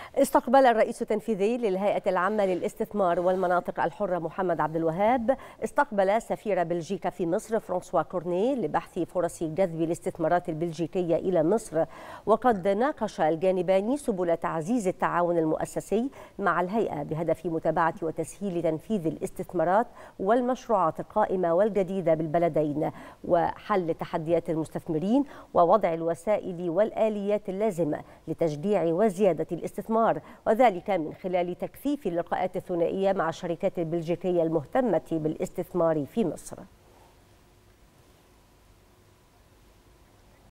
استقبل الرئيس التنفيذي للهيئة العامة للاستثمار والمناطق الحرة محمد عبد الوهاب استقبل سفير بلجيكا في مصر فرانسوا كورني لبحث فرص جذب الاستثمارات البلجيكية إلى مصر. وقد ناقش الجانبان سبل تعزيز التعاون المؤسسي مع الهيئة بهدف متابعة وتسهيل تنفيذ الاستثمارات والمشروعات القائمة والجديدة بالبلدين وحل تحديات المستثمرين ووضع الوسائل والآليات اللازمة لتشجيع وزيادة الاستثمار، وذلك من خلال تكثيف اللقاءات الثنائية مع الشركات البلجيكية المهتمة بالاستثمار في مصر.